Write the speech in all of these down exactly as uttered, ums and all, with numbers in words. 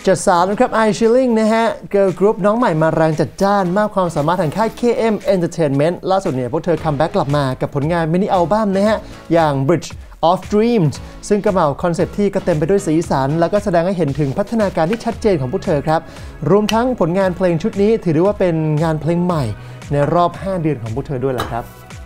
จัดสามนะครับ I Chilling นะฮะเกิร์ลกรุ๊ปน้องใหม่มาแรงจัดจ้านมากความสามารถทางค่าย เค เอ็ม Entertainment ล่าสุดเนี่ยพวกเธอคัมแบ็กกลับมากับผลงานมินิอัลบั้มนะฮะอย่าง Bridge of Dreams ซึ่งกระเหมาคอนเซ็ปต์ที่ก็เต็มไปด้วยสีสันแล้วก็แสดงให้เห็นถึงพัฒนาการที่ชัดเจนของพวกเธอครับรวมทั้งผลงานเพลงชุดนี้ถือได้ว่าเป็นงานเพลงใหม่ในรอบห้าเดือนของพวกเธอด้วยแหละครับ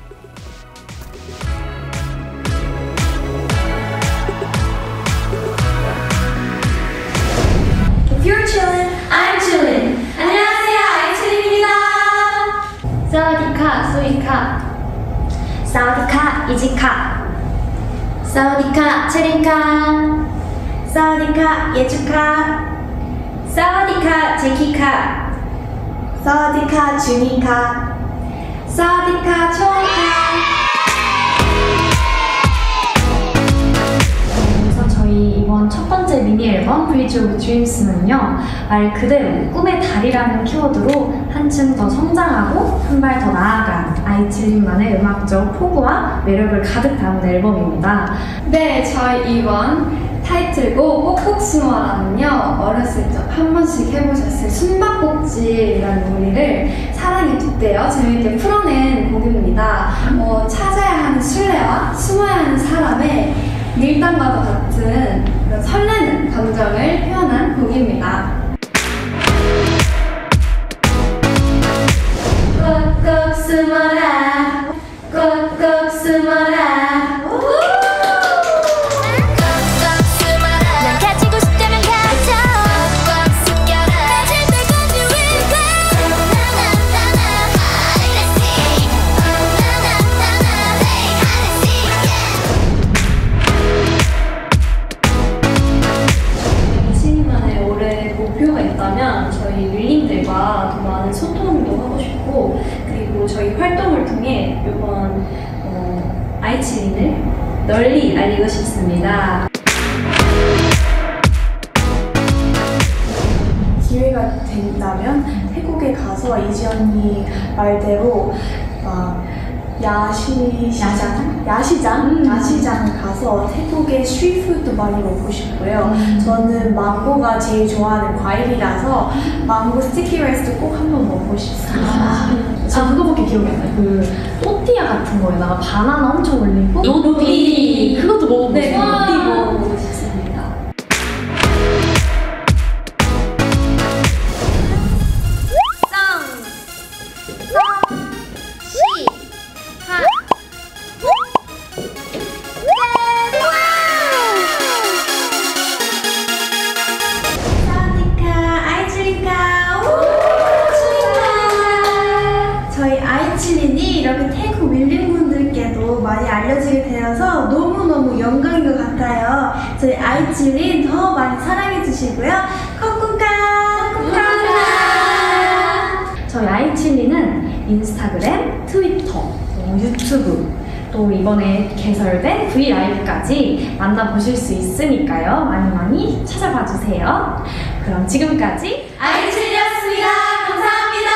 If you're chillin', I'm chillin'. 안녕하세요, 아이칠입니다. 사와디카, 소이카. 사와디카, 이지카. 사와디카, 체린카. 사와디카, 예주카. 사와디카, 제키카. 사와디카, 주니카. 사와디카, 초이카. 이번 첫 번째 미니 앨범 Bridge of Dreams는요 말 그대로 꿈의 달이라는 키워드로 한층 더 성장하고 한 발 더 나아간 아이칠린만의 음악적 포부와 매력을 가득 담은 앨범입니다. 네, 저희 이번 타이틀곡 꼭꼭 숨어라는요 어렸을 적 한 번씩 해보셨을 숨바꼭질이라는 놀이를 사랑에 빗대어 재밌게 풀어낸 곡입니다. 어, 찾아야 하는 순례와 숨어야 하는 사람의 밀당과도 같은 그런 설레는 감정을 표현한 곡입니다. 꼭꼭 숨어라 꼭꼭 숨어라 목표가 있다면 저희 윌링들과 더 많은 소통도 하고 싶고 그리고 저희 활동을 통해 이번 어, 아이칠린을 널리 알리고 싶습니다. 기회가 된다면 태국에 가서 이지 언니 말대로 막 야시장, 야시장, 음. 야시장을 가서 태국의 스트리트푸드도 많이 먹고 싶고요. 음. 저는 망고가 제일 좋아하는 과일이라서 망고 스티키 라이스도 꼭 한번 먹고 싶습니다. 아, 저 그거밖에 기억이 안 나요. 그 또띠아 같은 거에다가 바나나 엄청 올리고 로띠 그것도 먹어보고 네, 싶어요. 로띠 먹어보고 싶습니다. 아이칠린이 이렇게 태국 윌링분들께도 많이 알려지게 되어서 너무너무 영광인 것 같아요. 저희 아이칠린 더 많이 사랑해주시고요. 콩콩카! 콩콩카! 저희 아이칠린은 인스타그램, 트위터, 유튜브 또 이번에 개설된 브이라이브까지 만나보실 수 있으니까요. 많이 많이 찾아봐 주세요. 그럼 지금까지 아이칠린이었습니다. 감사합니다.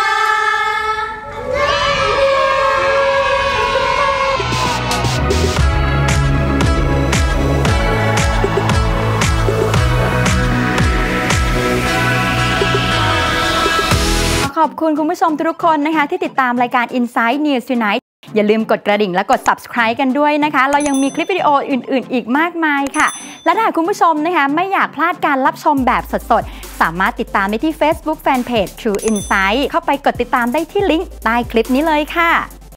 ขอบคุณคุณผู้ชมทุกคนนะคะที่ติดตามรายการ Inside News Tonight อย่าลืมกดกระดิ่งและกด Subscribe กันด้วยนะคะเรายังมีคลิปวิดีโออื่นๆอีกมากมายค่ะและถ้าคุณผู้ชมนะคะไม่อยากพลาดการรับชมแบบสดๆสามารถติดตามได้ที่ Facebook Fanpage True Insight เข้าไปกดติดตามได้ที่ลิงก์ใต้คลิปนี้เลยค่ะ